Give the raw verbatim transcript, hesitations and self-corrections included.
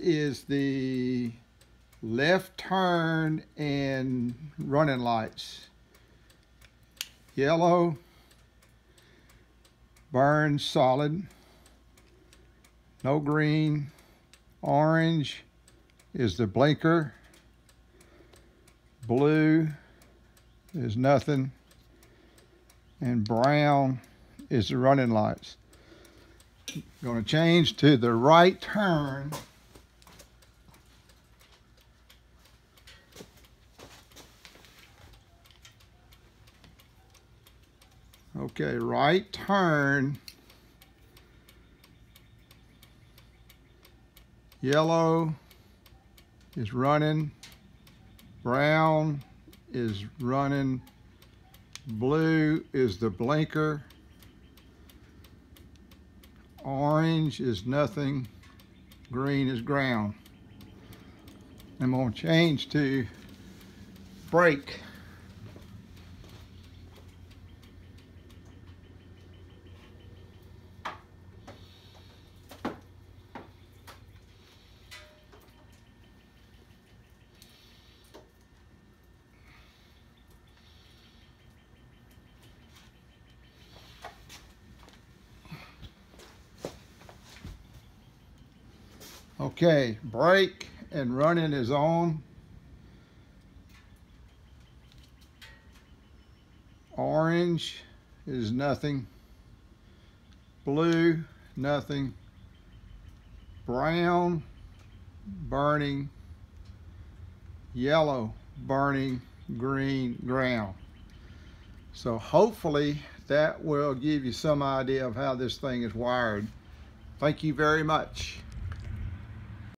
is the left turn and running lights. Yellow burns solid, no green. Orange is the blinker. Blue is nothing. And brown is the running lights. Going to change to the right turn. Okay, right turn. Yellow is running. Brown is running. Blue is the blinker. Orange is nothing. Green is ground. I'm going to change to brake. Okay, brake and running is on. Orange is nothing. Blue, nothing. Brown, burning. Yellow, burning. Green, ground. So hopefully that will give you some idea of how this thing is wired. Thank you very much.